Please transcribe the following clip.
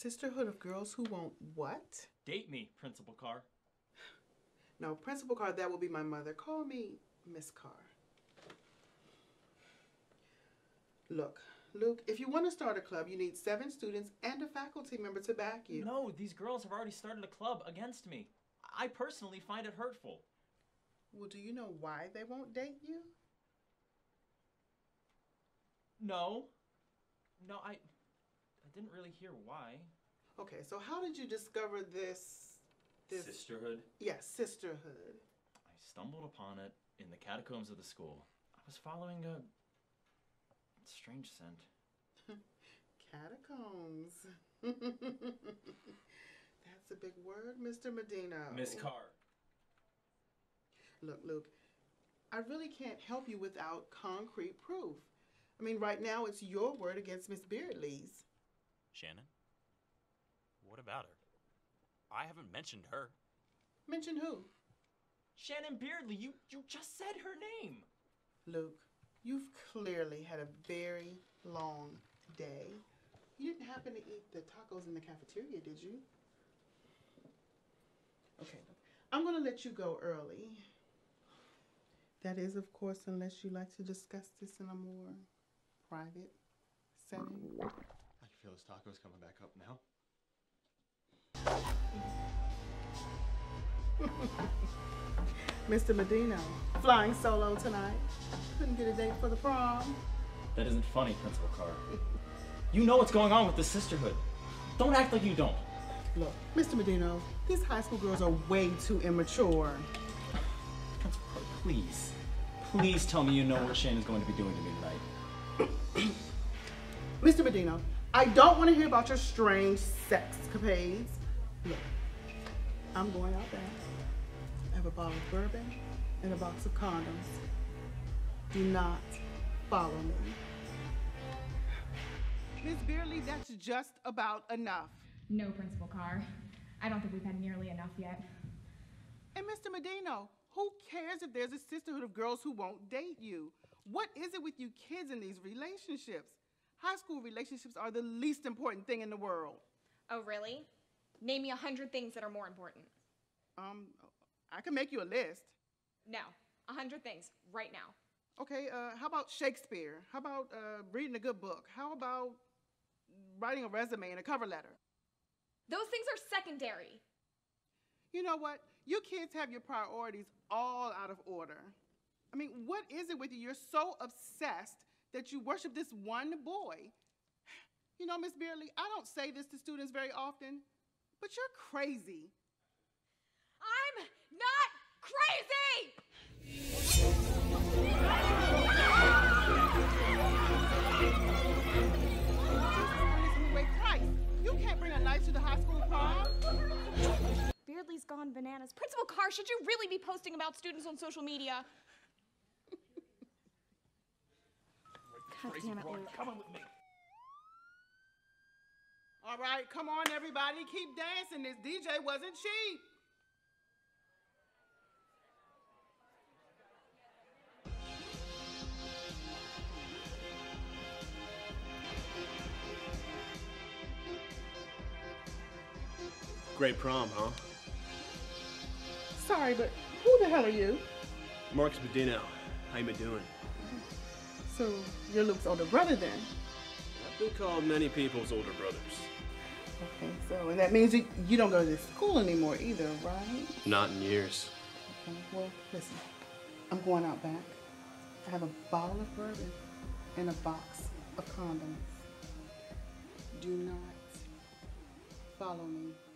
Sisterhood of Girls Who Won't what? Date me, Principal Carr. No, Principal Carr, that will be my mother. Call me Miss Carr. Look, Luke, if you want to start a club, you need 7 students and a faculty member to back you. No, these girls have already started a club against me. I personally find it hurtful. Well, do you know why they won't date you? No. No, I didn't really hear why. Okay, so how did you discover this... Sisterhood? Yes, sisterhood. I stumbled upon it in the catacombs of the school. I was following a strange scent. Catacombs. That's a big word, Mr. Medina. Miss Carr. Look, Luke, I really can't help you without concrete proof. I mean, right now it's your word against Miss Beardley's. Shannon? What about her? I haven't mentioned her. Mention who? Shannon Beardley, you just said her name. Luke, you've clearly had a very long day. You didn't happen to eat the tacos in the cafeteria, did you? Okay, I'm going to let you go early. That is, of course, unless you like to discuss this in a more private setting. I can feel those tacos coming back up now. Mr. Medina, flying solo tonight. Couldn't get a date for the prom. That isn't funny, Principal Carr. You know what's going on with the sisterhood. Don't act like you don't. Look, Mr. Medina, these high school girls are way too immature. Principal Carr, please. Please tell me you know what Shannon's going to be doing to me tonight. Mr. Medina, I don't want to hear about your strange sex capades. Look, I'm going out there. I have a bottle of bourbon and a box of condoms. Do not follow me. Miss Beardley, that's just about enough. No, Principal Carr. I don't think we've had nearly enough yet. And Mr. Medino, who cares if there's a sisterhood of girls who won't date you? What is it with you kids in these relationships? High school relationships are the least important thing in the world. Oh, really? Name me 100 things that are more important. I can make you a list. No, 100 things, right now. Okay, how about Shakespeare? How about reading a good book? How about writing a resume and a cover letter? Those things are secondary. You know what? You kids have your priorities all out of order. I mean, what is it with you? You're so obsessed that you worship this one boy. You know, Miss Beardley, I don't say this to students very often, but you're crazy. I'm not crazy! Wait, Christ, you can't bring a knife to the high school prom. Beardley's gone bananas. Principal Carr, should you really be posting about students on social media? God damn it, Luke. Come on with me. All right, come on, everybody. Keep dancing. This DJ wasn't cheap. Great prom, huh? Sorry, but who the hell are you? Marcus Medino. How you doing? So, you're Luke's older brother then? I've been called many people's older brothers. Okay, so, and that means you don't go to this school anymore either, right? Not in years. Okay, well, listen, I'm going out back. I have a bottle of bourbon and a box of condoms. Do not follow me.